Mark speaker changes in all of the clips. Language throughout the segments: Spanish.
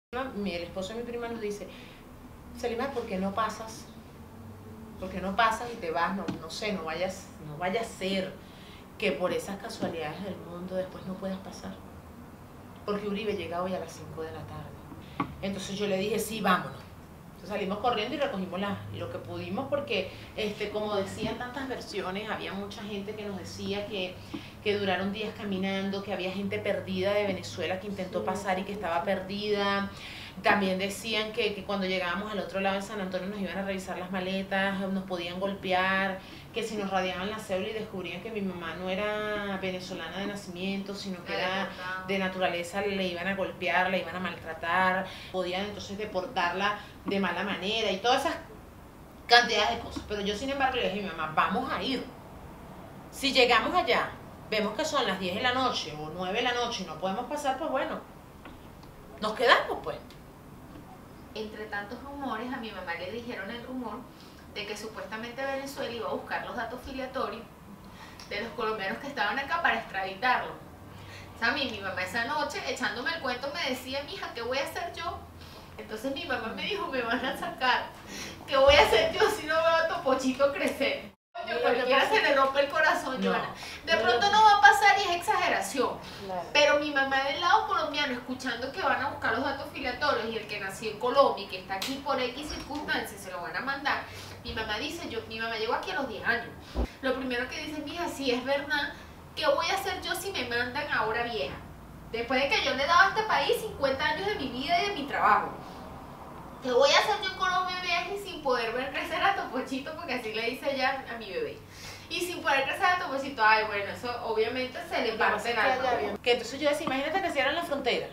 Speaker 1: El esposo de mi prima nos dice, Selima, ¿por qué no pasas? ¿Por qué no pasas y te vas? No sé, no vaya a ser que por esas casualidades del mundo después no puedas pasar. Porque Uribe llega hoy a las 5 de la tarde. Entonces yo le dije, sí, vámonos. Entonces salimos corriendo y recogimos lo que pudimos porque, como decían tantas versiones, había mucha gente que nos decía que duraron días caminando, que había gente perdida de Venezuela que intentó pasar y que estaba perdida. También decían que cuando llegábamos al otro lado de San Antonio nos iban a revisar las maletas, nos podían golpear, que si nos radiaban la cédula y descubrían que mi mamá no era venezolana de nacimiento, sino que era de naturaleza, le iban a golpear, le iban a maltratar, podían entonces deportarla de mala manera y todas esas cantidades de cosas. Pero yo, sin embargo, le dije a mi mamá, vamos a ir. Si llegamos allá, vemos que son las 10 de la noche o 9 de la noche y no podemos pasar, pues bueno, nos quedamos pues.
Speaker 2: Entre tantos rumores, a mi mamá le dijeron el rumor de que supuestamente Venezuela iba a buscar los datos filiatorios de los colombianos que estaban acá para extraditarlo. O sea, mi mamá esa noche, echándome el cuento, me decía, mija, ¿qué voy a hacer yo? Entonces mi mamá me dijo, me van a sacar. ¿Qué voy a hacer yo si no veo a Topochito crecer? Cualquiera se le rompe el corazón, Joana. De pronto no va a pasar y es exageración. Claro. Pero mi mamá del lado colombiano, escuchando que van a buscar los datos filiatorios y el que nació en Colombia y que está aquí por X circunstancias se lo van a mandar, mi mamá dice, mi mamá llegó aquí a los 10 años. Lo primero que dice, mija, si es verdad, ¿qué voy a hacer yo si me mandan ahora vieja? Después de que yo le daba a este país 50 años de mi vida y de mi trabajo. ¿Qué voy a hacer yo en Colombia viaje sin poder ver crecer a Topochito? Porque así le dice ella a mi bebé. Y sin poder crecer a Topochito, ay, bueno, eso obviamente se le parte en algo.
Speaker 1: Que entonces yo decía, imagínate que cierran la frontera.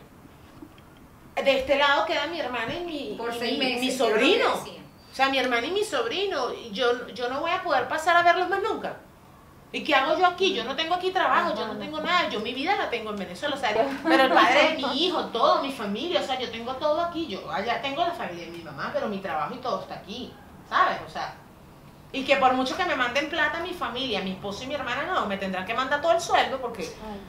Speaker 1: De este lado queda mi hermana y mi sobrino. O sea, mi hermana y mi sobrino. Y yo no voy a poder pasar a verlos más nunca. ¿Y qué hago yo aquí? Yo no tengo aquí trabajo, yo no tengo nada, yo mi vida la tengo en Venezuela, o sea, pero el padre de mi hijo, todo, mi familia, o sea, yo tengo todo aquí, yo allá tengo la familia de mi mamá, pero mi trabajo y todo está aquí, ¿sabes? O sea, y que por mucho que me manden plata mi familia, mi esposo y mi hermana, no, me tendrán que mandar todo el sueldo porque...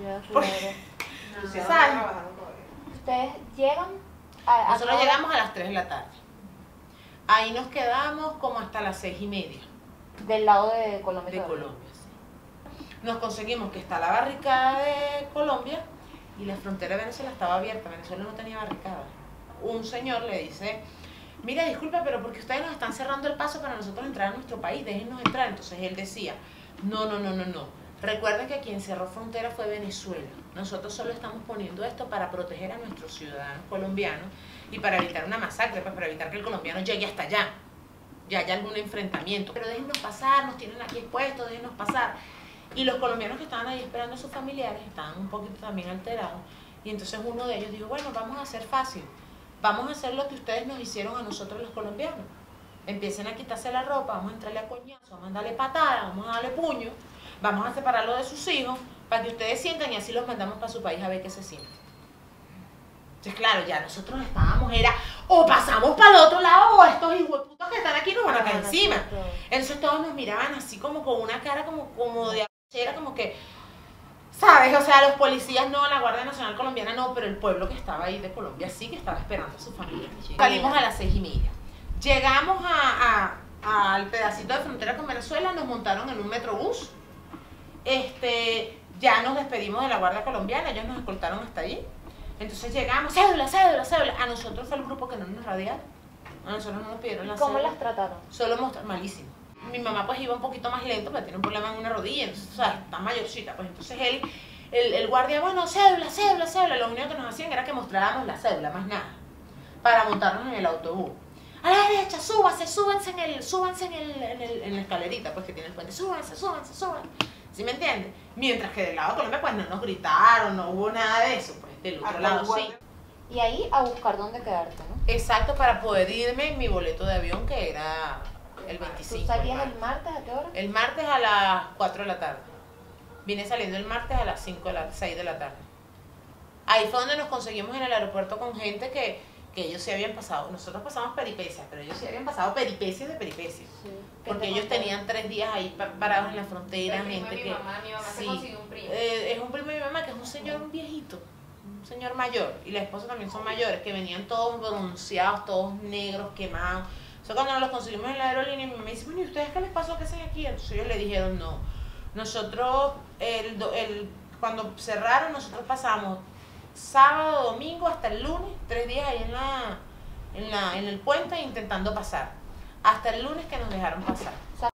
Speaker 3: ¿sabes? Ustedes llegan a
Speaker 1: Nosotros llegamos a las 3 de la tarde, ahí nos quedamos como hasta las 6:30.
Speaker 3: Del lado de Colombia.
Speaker 1: De Colombia. Nos conseguimos que está la barricada de Colombia y la frontera de Venezuela estaba abierta, Venezuela no tenía barricada. Un señor le dice, mira, disculpa, pero porque ustedes nos están cerrando el paso para nosotros entrar a nuestro país, déjennos entrar. Entonces él decía, no. Recuerden que quien cerró frontera fue Venezuela. Nosotros solo estamos poniendo esto para proteger a nuestros ciudadanos colombianos y para evitar una masacre, pues para evitar que el colombiano llegue hasta allá, ya haya algún enfrentamiento. Pero déjennos pasar, nos tienen aquí expuestos, déjennos pasar. Y los colombianos que estaban ahí esperando a sus familiares estaban un poquito también alterados. Y entonces uno de ellos dijo, bueno, vamos a hacer fácil. Vamos a hacer lo que ustedes nos hicieron a nosotros los colombianos. Empiecen a quitarse la ropa, vamos a entrarle a coñazo, vamos a darle patada, vamos a darle puño, vamos a separarlo de sus hijos para que ustedes sientan y así los mandamos para su país a ver qué se siente. Entonces, claro, ya nosotros estábamos, o pasamos para el otro lado o estos hijueputos que están aquí nos van a caer encima. Entonces todos nos miraban así como con una cara como de... Era como que, ¿sabes? O sea, los policías no, la Guardia Nacional Colombiana no, pero el pueblo que estaba ahí de Colombia sí que estaba esperando a su familia. Salimos a las 6:30. Llegamos al pedacito de frontera con Venezuela, nos montaron en un metrobús. Ya nos despedimos de la Guardia Colombiana, ellos nos escoltaron hasta allí. Entonces llegamos, cédula. A nosotros fue el grupo que no nos radiaron. A nosotros no nos pidieron la cédula.
Speaker 3: ¿Cómo las trataron?
Speaker 1: Solo mostraron, malísimo. Mi mamá pues iba un poquito más lento, porque tiene un problema en una rodilla, entonces, o sea, está mayorcita, pues entonces el guardia, bueno, cédula, lo único que nos hacían era que mostráramos la cédula, más nada, para montarnos en el autobús. A la derecha, súbanse en la escalerita, pues que tiene el puente, súbanse. ¿Sí me entiendes? Mientras que del lado de Colombia pues no nos gritaron, no hubo nada de eso, pues del otro lado sí.
Speaker 3: Y ahí a buscar dónde quedarte, ¿no?
Speaker 1: Exacto, para poder irme en mi boleto de avión que era... el 25.
Speaker 3: ¿Tú salías el martes a qué hora?
Speaker 1: El martes a las 4 de la tarde. Vine saliendo el martes a las 6 de la tarde. Ahí fue donde nos conseguimos en el aeropuerto con gente que ellos sí habían pasado. Nosotros pasamos peripecias, pero ellos sí habían pasado peripecias de peripecias. Sí. Porque ellos tenían 3 días ahí parados en la frontera.
Speaker 2: Mi mamá
Speaker 1: sí,
Speaker 2: se consiguió un primo.
Speaker 1: Es un primo de mi mamá que es un señor, un viejito. señor mayor, y la esposa también son mayores, que venían todos bronceados, todos negros, quemados. Eso cuando nos los conseguimos en la aerolínea, me dice, bueno, ¿y ustedes qué les pasó? ¿Qué hacen aquí? Entonces ellos le dijeron, no, nosotros, cuando cerraron, nosotros pasamos sábado, domingo, hasta el lunes, 3 días ahí en el puente intentando pasar. Hasta el lunes que nos dejaron pasar.